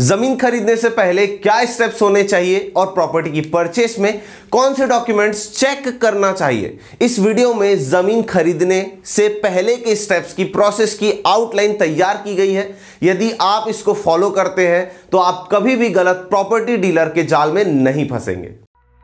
जमीन खरीदने से पहले क्या स्टेप्स होने चाहिए और प्रॉपर्टी की परचेस में कौन से डॉक्यूमेंट्स चेक करना चाहिए। इस वीडियो में जमीन खरीदने से पहले के स्टेप्स की प्रोसेस की आउटलाइन तैयार की गई है। यदि आप इसको फॉलो करते हैं तो आप कभी भी गलत प्रॉपर्टी डीलर के जाल में नहीं फंसेंगे।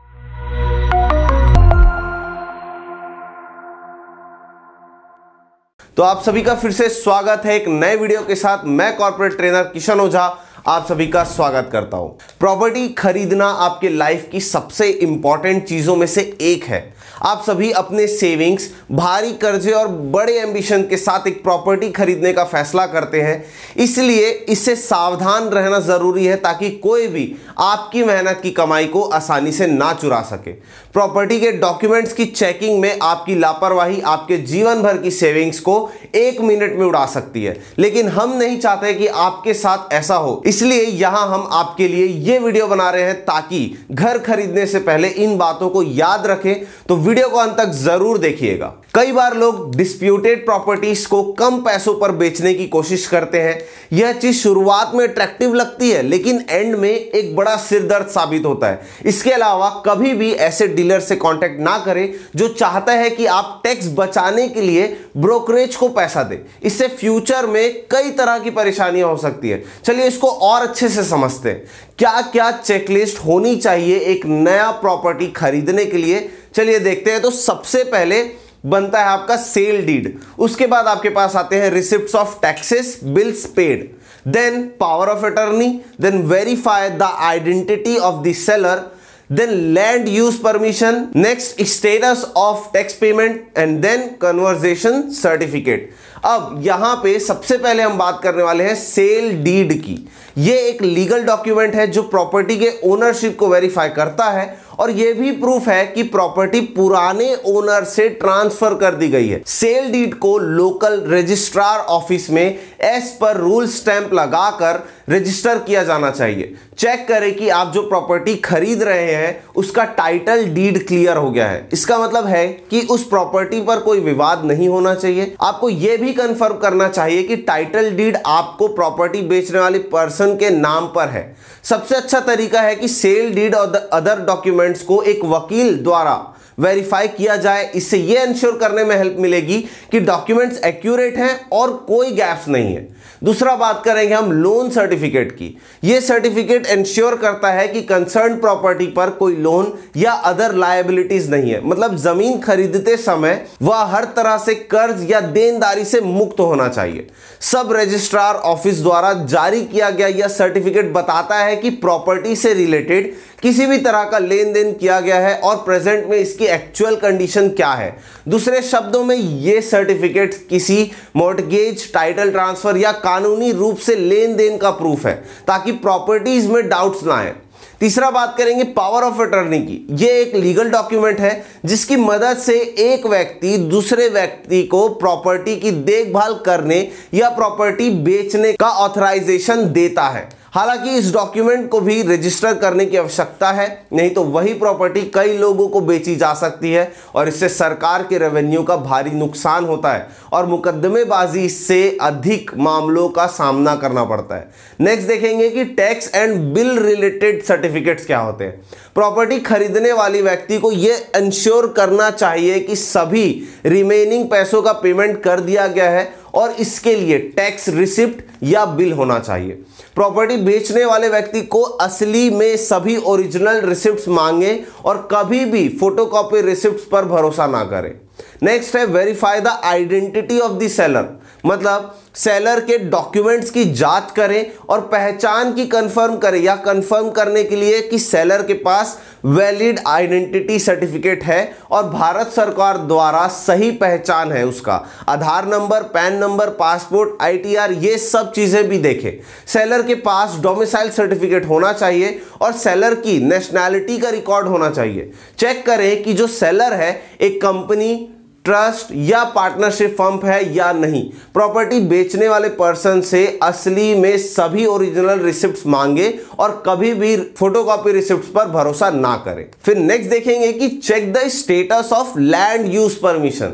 तो आप सभी का फिर से स्वागत है एक नए वीडियो के साथ। मैं कॉर्पोरेट ट्रेनर किशन ओझा आप सभी का स्वागत करता हूं। प्रॉपर्टी खरीदना आपके लाइफ की सबसे इंपॉर्टेंट चीजों में से एक है। आप सभी अपने सेविंग्स, भारी कर्जे और बड़े एम्बिशन के साथ एक प्रॉपर्टी खरीदने का फैसला करते हैं, इसलिए इससे सावधान रहना जरूरी है ताकि कोई भी आपकी मेहनत की कमाई को आसानी से ना चुरा सके। प्रॉपर्टी के डॉक्यूमेंट्स की चेकिंग में आपकी लापरवाही आपके जीवन भर की सेविंग्स को 1 मिनट में उड़ा सकती है, लेकिन हम नहीं चाहते कि आपके साथ ऐसा हो। इसलिए यहां हम आपके लिए यह वीडियो बना रहे हैं ताकि घर खरीदने से पहले इन बातों को याद रखें। तो वीडियो को अंत तक जरूर देखिएगा। कई बार लोग डिस्प्यूटेड प्रॉपर्टीज को कम पैसों पर बेचने की कोशिश करते हैं। यह चीज शुरुआत में अट्रैक्टिव लगती है, लेकिन एंड में एक बड़ा सिरदर्द साबित होता है। इसके अलावा कभी भी ऐसे डीलर से कांटेक्ट ना करें जो चाहता है कि आप टैक्स बचाने के लिए ब्रोकरेज को पैसा दें। इससे फ्यूचर में कई तरह की परेशानियां हो सकती है। चलिए इसको और अच्छे से समझते हैं। क्या क्या चेकलिस्ट होनी चाहिए एक नया प्रॉपर्टी खरीदने के लिए, चलिए देखते हैं। तो सबसे पहले बनता है आपका सेल डीड, उसके बाद आपके पास आते हैं receipts of taxes, bills paid, then power of attorney, then verify the identity of the seller, then land use permission, next status of tax payment and then conversion certificate। अब यहां पे सबसे पहले हम बात करने वाले हैं सेल डीड की। ये एक लीगल डॉक्यूमेंट है जो प्रॉपर्टी के ओनरशिप को वेरीफाई करता है और यह भी प्रूफ है कि प्रॉपर्टी पुराने ओनर से ट्रांसफर कर दी गई है। सेल डीड को लोकल रजिस्ट्रार ऑफिस में एज पर रूल स्टैंप लगाकर रजिस्टर किया जाना चाहिए। चेक करें कि आप जो प्रॉपर्टी खरीद रहे हैं उसका टाइटल डीड क्लियर हो गया है। इसका मतलब है कि उस प्रॉपर्टी पर कोई विवाद नहीं होना चाहिए। आपको यह भी कंफर्म करना चाहिए कि टाइटल डीड आपको प्रॉपर्टी बेचने वाली पर्सन के नाम पर है। सबसे अच्छा तरीका है कि सेल डीड और अदर डॉक्यूमेंट्स को एक वकील द्वारा वेरीफाई किया जाए। इससे यह इंश्योर करने में हेल्प मिलेगी कि डॉक्यूमेंट्स एक्यूरेट हैं और कोई गैप्स नहीं है। दूसरा बात करेंगे हम लोन सर्टिफिकेट की। यह सर्टिफिकेट इंश्योर करता है कि कंसर्न प्रॉपर्टी पर कोई लोन या अदर लायबिलिटीज नहीं है। मतलब जमीन खरीदते समय वह हर तरह से कर्ज या देनदारी से मुक्त होना चाहिए। सब रजिस्ट्रार ऑफिस द्वारा जारी किया गया यह सर्टिफिकेट बताता है कि प्रॉपर्टी से रिलेटेड किसी भी तरह का लेन देन किया गया है और प्रेजेंट में इसकी एक्चुअल कंडीशन क्या है। दूसरे शब्दों में यह सर्टिफिकेट किसी मॉर्टगेज, टाइटल ट्रांसफर या कानूनी रूप से लेन देन का प्रूफ है ताकि प्रॉपर्टीज में डाउट्स ना आए। तीसरा बात करेंगे पावर ऑफ अटर्नी की। यह एक लीगल डॉक्यूमेंट है जिसकी मदद से एक व्यक्ति दूसरे व्यक्ति को प्रॉपर्टी की देखभाल करने या प्रॉपर्टी बेचने का ऑथराइजेशन देता है। हालांकि इस डॉक्यूमेंट को भी रजिस्टर करने की आवश्यकता है, नहीं तो वही प्रॉपर्टी कई लोगों को बेची जा सकती है और इससे सरकार के रेवेन्यू का भारी नुकसान होता है और मुकदमेबाजी से अधिक मामलों का सामना करना पड़ता है। नेक्स्ट देखेंगे कि tax and bill related certificates क्या होते हैं। प्रॉपर्टी खरीदने वाली व्यक्ति को यह इंश्योर करना चाहिए कि सभी रिमेनिंग पैसों का पेमेंट कर दिया गया है और इसके लिए टैक्स रिसिप्ट या बिल होना चाहिए। प्रॉपर्टी बेचने वाले व्यक्ति को असली में सभी ओरिजिनल रिसिप्ट्स मांगे और कभी भी फोटोकॉपी रिसिप्ट्स पर भरोसा ना करें। नेक्स्ट है verify the identity of the seller. मतलब सेलर के डॉक्यूमेंट्स की जांच करें और पहचान की कंफर्म करें या कंफर्म करने के लिए कि सेलर के पास वैलिड आइडेंटिटी सर्टिफिकेट है और भारत सरकार द्वारा सही पहचान है। उसका Aadhaar number, PAN number, passport, ITR, ये सब चीजें भी देखें। सेलर के पास डोमिसाइल सर्टिफिकेट होना चाहिए और सेलर की नेशनैलिटी का रिकॉर्ड होना चाहिए। चेक करें कि जो सेलर है एक कंपनी, ट्रस्ट या पार्टनरशिप फर्म है या नहीं। प्रॉपर्टी बेचने वाले पर्सन से असली में सभी ओरिजिनल रिसिप्ट्स मांगे और कभी भी फोटोकॉपी रिसिप्ट्स पर भरोसा ना करें। फिर नेक्स्ट देखेंगे कि check the status of land use permission.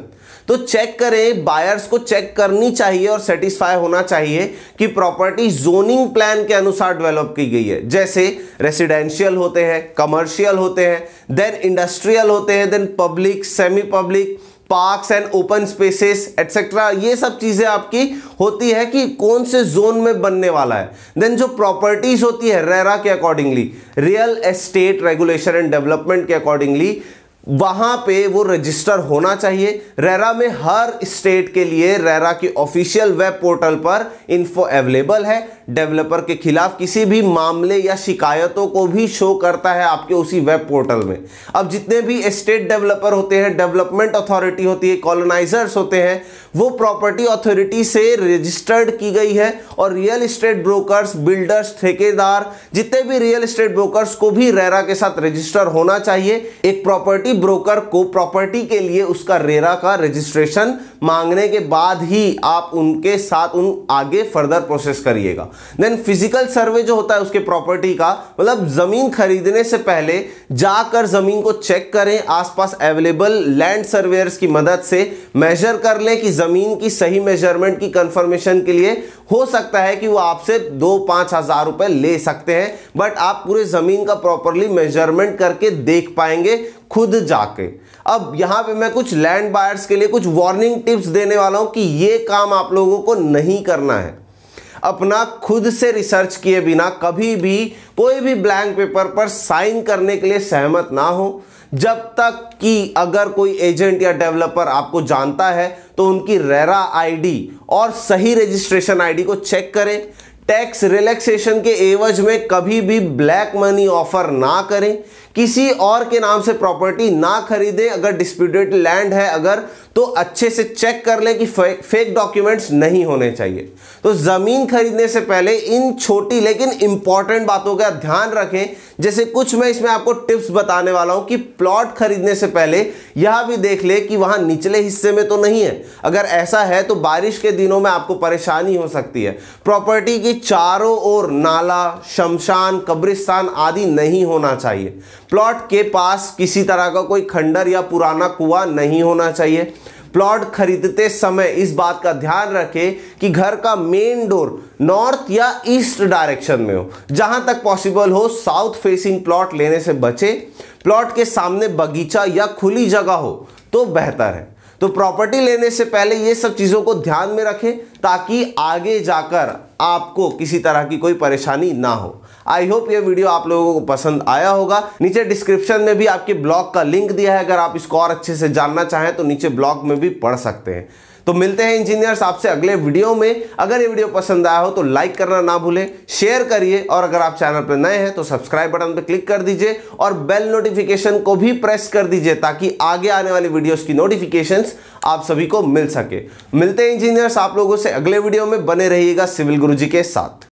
तो चेक करें, बायर्स को चेक करनी चाहिए और सेटिस्फाई होना चाहिए कि प्रॉपर्टी जोनिंग प्लान के अनुसार डेवलप की गई है। जैसे रेसिडेंशियल होते हैं, कमर्शियल होते हैं, देन इंडस्ट्रियल होते हैं, then public, semi public, parks and open spaces etcetera. ये सब चीजें आपकी होती है कि कौन से जोन में बनने वाला है। देन जो प्रॉपर्टीज होती है रेरा के accordingly, real estate regulation and development के अकॉर्डिंगली, वहां पे वो रजिस्टर होना चाहिए। रेरा में हर स्टेट के लिए रेरा की ऑफिशियल वेब पोर्टल पर इन्फो अवेलेबल है। डेवलपर के खिलाफ किसी भी मामले या शिकायतों को भी शो करता है आपके उसी वेब पोर्टल में। अब जितने भी एस्टेट डेवलपर होते हैं, डेवलपमेंट अथॉरिटी होती है, कॉलोनाइजर्स होते हैं, वो प्रॉपर्टी अथॉरिटी से रजिस्टर्ड की गई है। और रियल एस्टेट ब्रोकर्स, बिल्डर्स, ठेकेदार, जितने भी रियल एस्टेट ब्रोकर्स को भी रेरा के साथ रजिस्टर होना चाहिए। एक प्रॉपर्टी ब्रोकर को प्रॉपर्टी के लिए उसका रेरा का रजिस्ट्रेशन मांगने के बाद ही आप उनके साथ आगे फर्दर प्रोसेस करिएगा। देन फिजिकल सर्वे जो होता है उसके प्रॉपर्टी का, मतलब जमीन खरीदने से पहले जाकर जमीन को चेक करें, आसपास अवेलेबल लैंड सर्वेयर्स की मदद से मेजर कर लें कि जमीन की सही मेजरमेंट की कंफर्मेशन के लिए हो सकता है कि वो आपसे 2-5 हज़ार रुपए ले सकते हैं, बट आप पूरे जमीन का प्रॉपरली मेजरमेंट करके देख पाएंगे खुद जाके। अब यहां पे मैं कुछ लैंड बायर्स के लिए कुछ वार्निंग टिप्स देने वाला हूं कि ये काम आप लोगों को नहीं करना है। अपना खुद से रिसर्च किए बिना कभी भी कोई भी ब्लैंक पेपर पर साइन करने के लिए सहमत ना हो। जब तक कि अगर कोई एजेंट या डेवलपर आपको जानता है तो उनकी रेरा आईडी और सही रजिस्ट्रेशन आईडी को चेक करें। टैक्स रिलैक्सेशन के एवज में कभी भी ब्लैक मनी ऑफर ना करें। किसी और के नाम से प्रॉपर्टी ना खरीदें। अगर डिस्प्यूटेड लैंड है अगर, तो अच्छे से चेक कर लें कि फेक डॉक्यूमेंट्स नहीं होने चाहिए। तो जमीन खरीदने से पहले इन छोटी लेकिन इंपॉर्टेंट बातों का ध्यान रखें। जैसे कुछ मैं इसमें आपको टिप्स बताने वाला हूं कि प्लॉट खरीदने से पहले यह भी देख ले कि वहां निचले हिस्से में तो नहीं है। अगर ऐसा है तो बारिश के दिनों में आपको परेशानी हो सकती है। प्रॉपर्टी की चारों ओर नाला, शमशान, कब्रिस्तान आदि नहीं होना चाहिए। प्लॉट के पास किसी तरह का कोई खंडर या पुराना कुआं नहीं होना चाहिए। प्लॉट खरीदते समय इस बात का ध्यान रखें कि घर का मेन डोर नॉर्थ या ईस्ट डायरेक्शन में हो। जहां तक पॉसिबल हो साउथ फेसिंग प्लॉट लेने से बचे। प्लॉट के सामने बगीचा या खुली जगह हो तो बेहतर है। तो प्रॉपर्टी लेने से पहले ये सब चीजों को ध्यान में रखें ताकि आगे जाकर आपको किसी तरह की कोई परेशानी ना हो। आई होप ये वीडियो आप लोगों को पसंद आया होगा। नीचे डिस्क्रिप्शन में भी आपके ब्लॉग का लिंक दिया है, अगर आप इसको और अच्छे से जानना चाहें तो नीचे ब्लॉग में भी पढ़ सकते हैं। तो मिलते हैं इंजीनियर्स आपसे अगले वीडियो में। अगर ये वीडियो पसंद आया हो तो लाइक करना ना भूलें, शेयर करिए और अगर आप चैनल पर नए हैं तो सब्सक्राइब बटन पर क्लिक कर दीजिए और बेल नोटिफिकेशन को भी प्रेस कर दीजिए ताकि आगे आने वाली वीडियोस की नोटिफिकेशंस आप सभी को मिल सके। मिलते हैं इंजीनियर्स आप लोगों से अगले वीडियो में। बने रहिएगा सिविल गुरुजी के साथ।